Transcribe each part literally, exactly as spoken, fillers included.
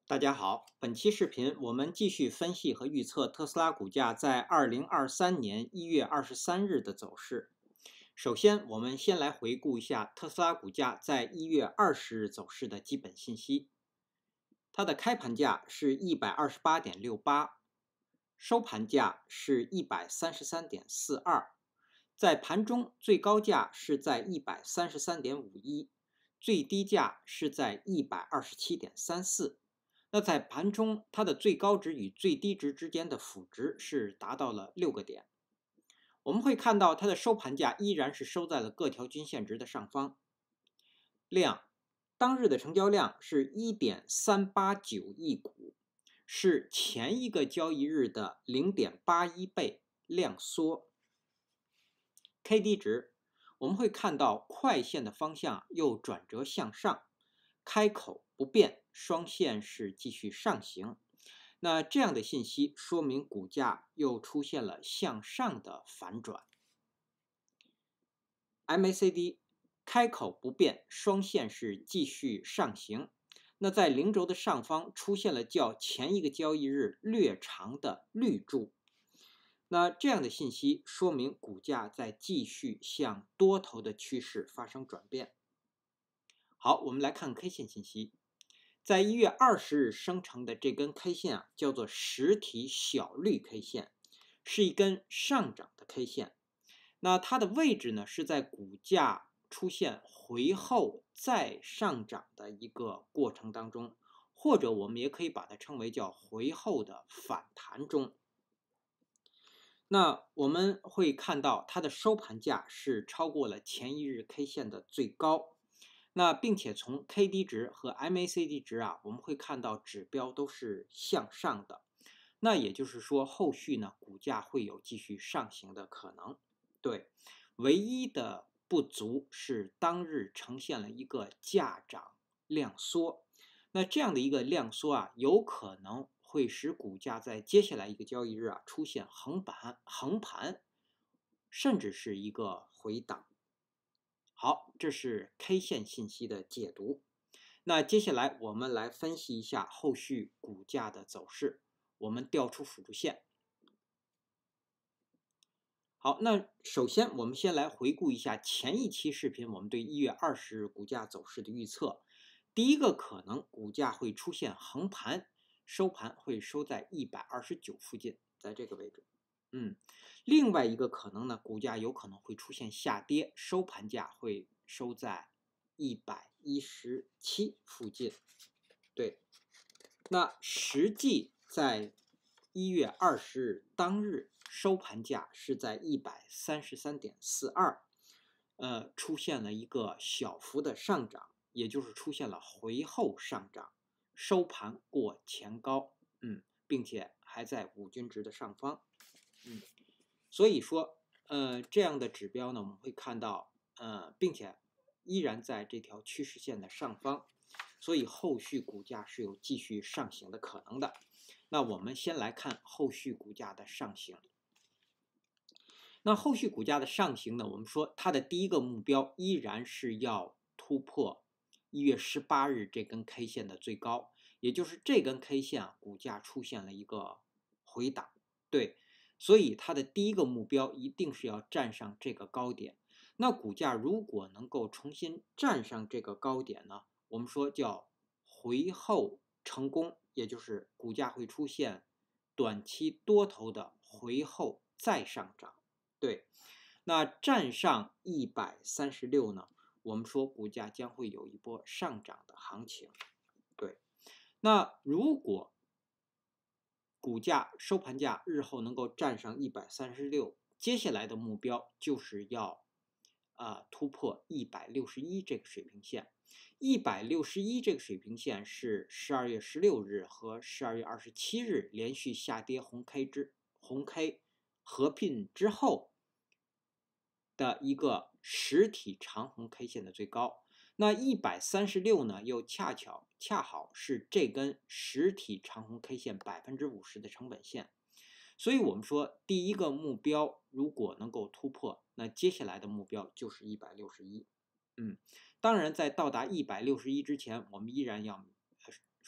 大家好，本期视频我们继续分析和预测特斯拉股价在二零二三年一月二十三日的走势。首先，我们先来回顾一下特斯拉股价在一月二十日走势的基本信息。它的开盘价是 一百二十八点六八， 收盘价是 一百三十三点四二， 在盘中最高价是在 一百三十三点五一， 最低价是在 一百二十七点三四。那在盘中，它的最高值与最低值之间的幅值是达到了六个点。我们会看到它的收盘价依然是收在了各条均线值的上方。量，当日的成交量是 一点三八九亿股，是前一个交易日的 零点八一倍量缩。K D 值，我们会看到快线的方向又转折向上，开口不变，双线是继续上行。那这样的信息说明股价又出现了向上的反转。M A C D 开口不变，双线是继续上行。那在零轴的上方出现了较前一个交易日略长的绿柱。那这样的信息说明股价在继续向多头的趋势发生转变。好，我们来看 K 线信息。在一月二十日生成的这根 K 线啊，叫做实体小绿 K 线，是一根上涨的 K 线。那它的位置呢，是在股价出现回后再上涨的一个过程当中，或者我们也可以把它称为叫回后的反弹中。那我们会看到它的收盘价是超过了前一日 K 线的最高。那并且从 K D 值和 M A C D 值啊，我们会看到指标都是向上的。那也就是说，后续呢，股价会有继续上行的可能。对，唯一的不足是当日呈现了一个价涨量缩。那这样的一个量缩啊，有可能会使股价在接下来一个交易日啊出现横板、横盘，甚至是一个回档。好，这是 K 线信息的解读。那接下来我们来分析一下后续股价的走势。我们调出辅助线。好，那首先我们先来回顾一下前一期视频我们对一月二十日股价走势的预测。第一个可能，股价会出现横盘，收盘会收在一百二十九附近，在这个位置。嗯，另外一个可能呢，股价有可能会出现下跌，收盘价会收在一百一十七附近。对，那实际在一月二十日当日收盘价是在一百三十三点四二，呃，出现了一个小幅的上涨，也就是出现了回后上涨，收盘过前高，嗯，并且还在五均值的上方。嗯，所以说，呃，这样的指标呢，我们会看到，呃，并且依然在这条趋势线的上方，所以后续股价是有继续上行的可能的。那我们先来看后续股价的上行。那后续股价的上行呢，我们说它的第一个目标依然是要突破一月十八日这根 K 线的最高，也就是这根 K 线啊，股价出现了一个回档。对。所以它的第一个目标一定是要站上这个高点。那股价如果能够重新站上这个高点呢，我们说叫回后成功，也就是股价会出现短期多头的回后再上涨。对，那站上一百三十六呢，我们说股价将会有一波上涨的行情。对，那如果股价收盘价日后能够站上一百三十六，接下来的目标就是要啊、呃、突破一百六十一这个水平线。一百六十一这个水平线是十二月十六日和十二月二十七日连续下跌红 K 之红 K 合并之后的一个实体长红 K 线的最高。那一百三十六呢，又恰巧恰好是这根实体长红 K 线 百分之五十 的成本线。所以我们说第一个目标如果能够突破，那接下来的目标就是一百六十一。嗯，当然在到达一百六十一之前，我们依然要说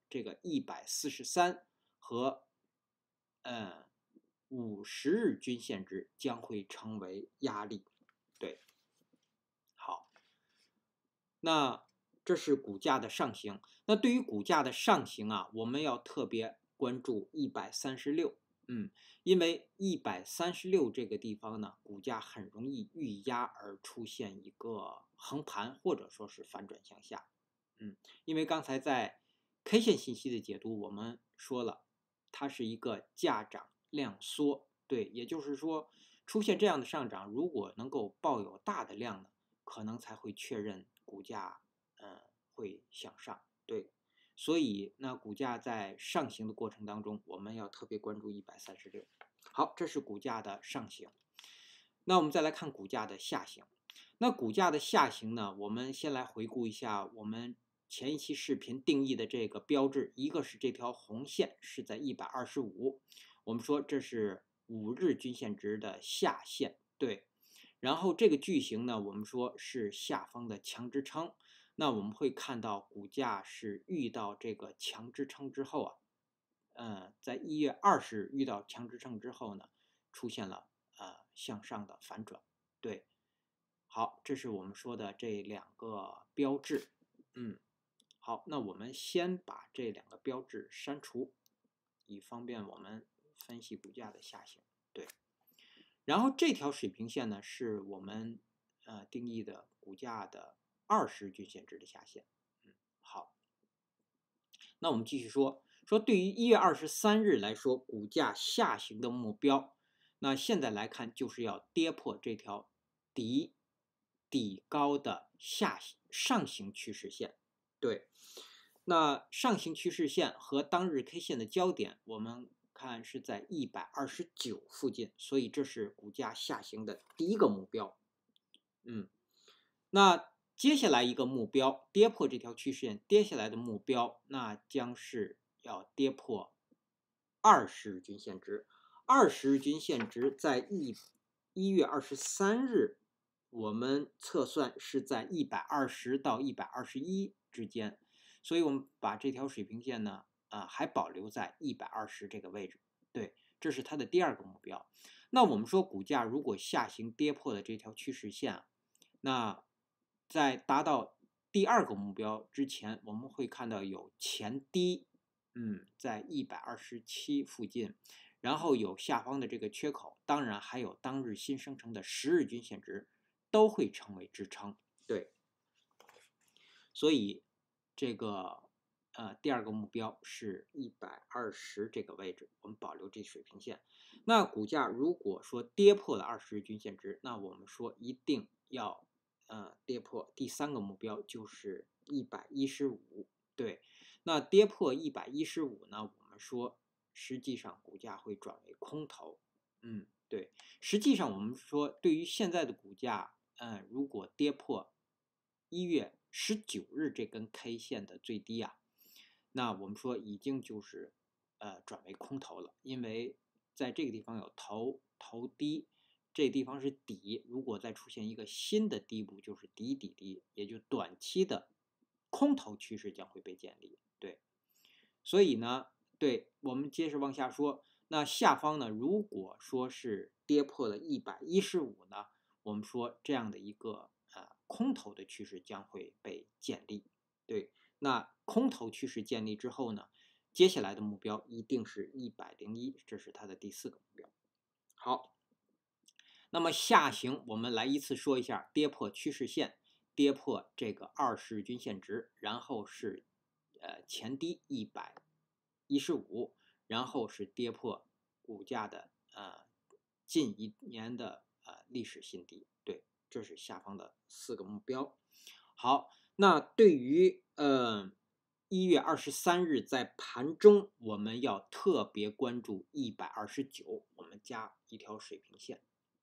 这个一百四十三和呃五十日均线值将会成为压力。对，好，那这是股价的上行。那对于股价的上行啊，我们要特别关注一百三十六。嗯，因为一百三十六这个地方呢，股价很容易遇压而出现一个横盘，或者说是反转向下。嗯，因为刚才在 K 线信息的解读，我们说了，它是一个价涨量缩。对，也就是说，出现这样的上涨，如果能够抱有大的量呢，可能才会确认股价呃会向上。对。所以，那股价在上行的过程当中，我们要特别关注一百三十六。好，这是股价的上行。那我们再来看股价的下行。那股价的下行呢，我们先来回顾一下我们前一期视频定义的这个标志，一个是这条红线是在一百二十五，我们说这是五日均线值的下限，对。然后这个矩形呢，我们说是下方的强支撑。那我们会看到股价是遇到这个强支撑之后啊，呃，在一月二十日遇到强支撑之后呢，出现了呃向上的反转。对，好，这是我们说的这两个标志。嗯，好，那我们先把这两个标志删除，以方便我们分析股价的下行。对，然后这条水平线呢，是我们呃定义的股价的二十均线值的下限。嗯，好，那我们继续说，说对于一月二十三日来说，股价下行的目标，那现在来看就是要跌破这条底底高的下上行趋势线。对，那上行趋势线和当日 K 线的交点，我们看是在一百二十九附近，所以这是股价下行的第一个目标。嗯，那接下来一个目标，跌破这条趋势线，跌下来的目标，那将是要跌破二十日均线值。二十日均线值在一一月二十三日，我们测算是在一百二十到一百二十一之间，所以我们把这条水平线呢，啊、呃，还保留在一百二十这个位置。对，这是它的第二个目标。那我们说股价如果下行跌破了这条趋势线，那在达到第二个目标之前，我们会看到有前低，嗯，在一百二十七附近，然后有下方的这个缺口，当然还有当日新生成的十日均线值都会成为支撑。对，所以这个呃第二个目标是一百二十这个位置，我们保留这水平线。那股价如果说跌破了二十日均线值，那我们说一定要呃跌破第三个目标，就是一百一十五。对，那跌破一百一十五呢，我们说实际上股价会转为空头。嗯，对，实际上我们说对于现在的股价，嗯、呃，如果跌破一月十九日这根 K 线的最低啊，那我们说已经就是呃转为空头了，因为在这个地方有头头低，这地方是底，如果再出现一个新的低部，就是底底低，也就短期的空头趋势将会被建立。对，所以呢，对，我们接着往下说，那下方呢，如果说是跌破了一百一十五呢，我们说这样的一个呃空头的趋势将会被建立。对，那空头趋势建立之后呢，接下来的目标一定是一百零一，这是它的第四个目标。好，那么下行我们来依次说一下，跌破趋势线，跌破这个二十日均线值，然后是呃前低一百一十五，然后是跌破股价的呃近一年的呃历史新低。对，这是下方的四个目标。好，那对于呃一月二十三日在盘中，我们要特别关注一百二十九，我们加一条水平线。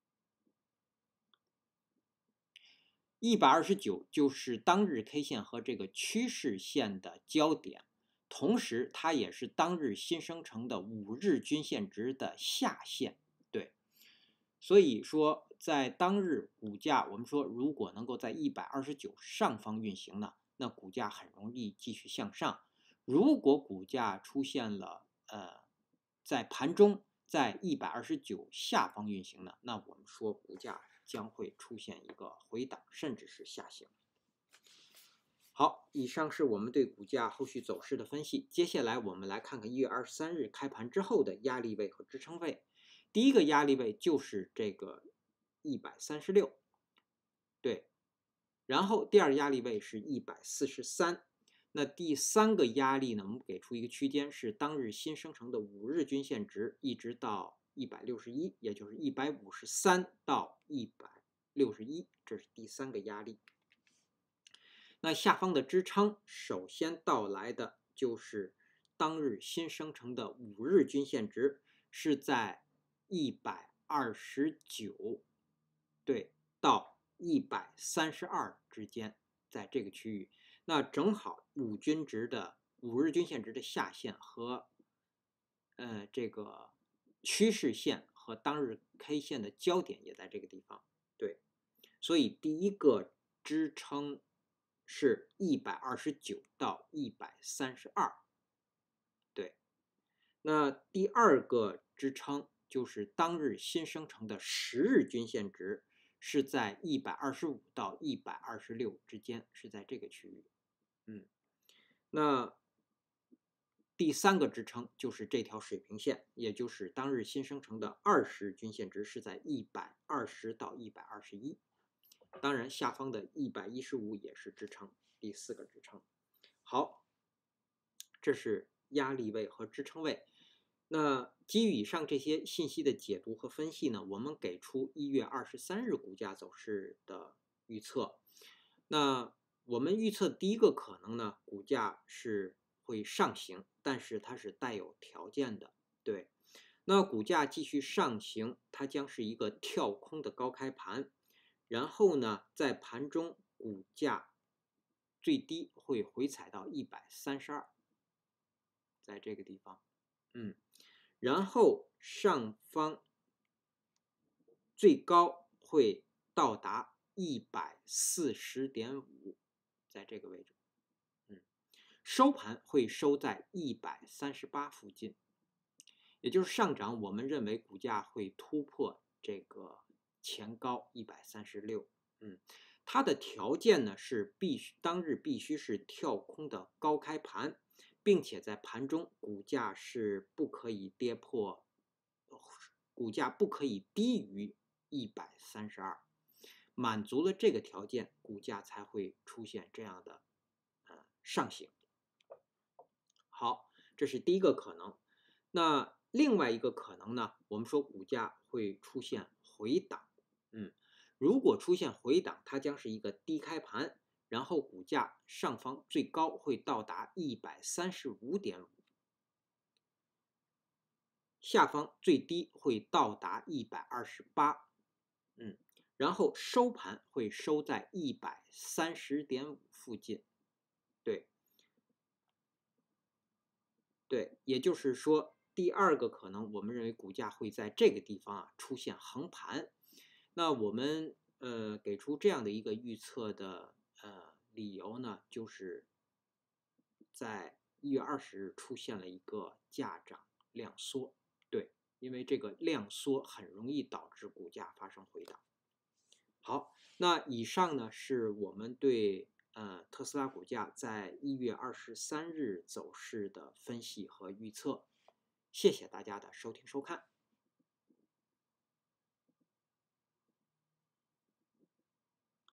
一百二十九就是当日 K 线和这个趋势线的交点，同时它也是当日新生成的五日均线值的下限。对，所以说在当日股价，我们说如果能够在一百二十九上方运行呢，那股价很容易继续向上。 如果股价出现了呃在盘中在一百二十九下方运行呢，那我们说股价将会出现一个回档，甚至是下行。好，以上是我们对股价后续走势的分析。接下来我们来看看一月二十三日开盘之后的压力位和支撑位。第一个压力位就是这个一百三十六，对，然后第二压力位是一百四十三。那第三个压力呢，我们给出一个区间，是当日新生成的五日均线值，一直到一百六十一，也就是一百五十三到一百六十一，这是第三个压力。那下方的支撑，首先到来的就是当日新生成的五日均线值，是在一百二十九，对，到一百三十二之间，在这个区域。那正好五均值的五日均线值的下限和呃这个趋势线和当日 K 线的交点也在这个地方，对，所以第一个支撑是一百二十九到一百三十二，对，那第二个支撑就是当日新生成的十日均线值，是在一百二十五到一百二十六之间，是在这个区域。嗯，那第三个支撑就是这条水平线，也就是当日新生成的二十均线值，是在一百二十到一百二十一。当然，下方的一百一十五也是支撑，第四个支撑。好，这是压力位和支撑位。那基于以上这些信息的解读和分析呢，我们给出一月二十三日股价走势的预测。那我们预测第一个可能呢，股价是会上行，但是它是带有条件的，对。那股价继续上行，它将是一个跳空的高开盘，然后呢，在盘中股价最低会回踩到一百三十二，在这个地方，嗯，然后上方最高会到达一百四十点五，在这个位置，嗯，收盘会收在一百三十八附近，也就是上涨，我们认为股价会突破这个前高一百三十六，嗯，它的条件呢是必须当日必须是跳空的高开盘，并且在盘中股价是不可以跌破，股价不可以低于一百三十二，满足了这个条件，股价才会出现这样的呃上行。好，这是第一个可能。那另外一个可能呢，我们说股价会出现回档，嗯，如果出现回档，它将是一个低开盘，然后股价上方最高会到达一百三十五点五，下方最低会到达一百二十八，嗯，然后收盘会收在一百三十点五附近，对，对，也就是说。第二个可能，我们认为股价会在这个地方啊出现横盘。那我们呃给出这样的一个预测的呃理由呢，就是在一月二十日出现了一个价涨量缩，对，因为这个量缩很容易导致股价发生回档。好，那以上呢是我们对呃特斯拉股价在一月二十三日走势的分析和预测。谢谢大家的收听收看。